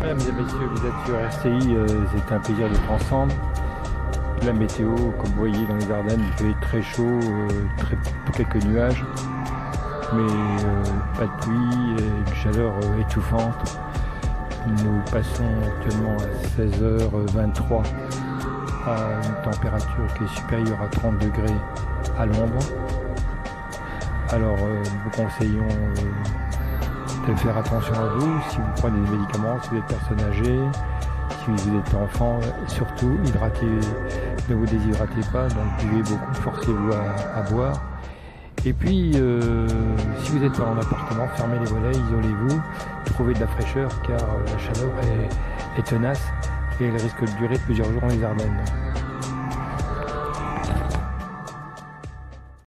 Mesdames et messieurs, vous êtes sur RCI, c'est un plaisir d'être ensemble. La météo, comme vous voyez dans les Ardennes, il fait très chaud, quelques nuages, mais pas de pluie et une chaleur étouffante. Nous passons actuellement à 16h23 à une température qui est supérieure à 30 degrés à l'ombre. Alors nous conseillons de faire attention à vous si vous prenez des médicaments, si vous êtes personne âgée, si vous êtes enfant, surtout ne vous déshydratez pas, donc buvez beaucoup, forcez-vous à boire. Et puis si vous êtes en appartement, fermez les volets, isolez-vous, trouvez de la fraîcheur car la chaleur est tenace et elle risque de durer plusieurs jours dans les Ardennes.